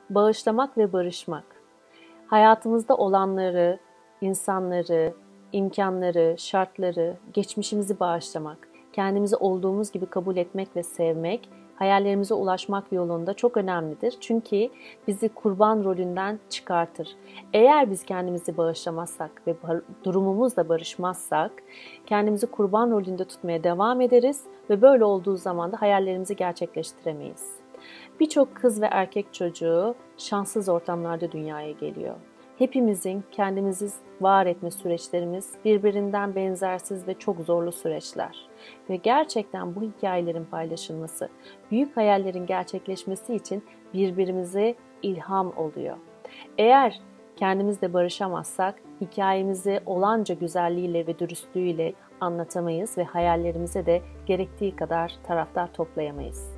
Bağışlamak ve barışmak. Hayatımızda olanları, insanları, imkanları, şartları, geçmişimizi bağışlamak, kendimizi olduğumuz gibi kabul etmek ve sevmek, hayallerimize ulaşmak yolunda çok önemlidir. Çünkü bizi kurban rolünden çıkartır. Eğer biz kendimizi bağışlamazsak ve durumumuzla barışmazsak, kendimizi kurban rolünde tutmaya devam ederiz ve böyle olduğu zaman da hayallerimizi gerçekleştiremeyiz. Birçok kız ve erkek çocuğu şanssız ortamlarda dünyaya geliyor. Hepimizin kendimizi var etme süreçlerimiz birbirinden benzersiz ve çok zorlu süreçler. Ve gerçekten bu hikayelerin paylaşılması, büyük hayallerin gerçekleşmesi için birbirimize ilham oluyor. Eğer kendimizle barışamazsak hikayemizi olanca güzelliğiyle ve dürüstlüğüyle anlatamayız ve hayallerimize de gerektiği kadar taraftar toplayamayız.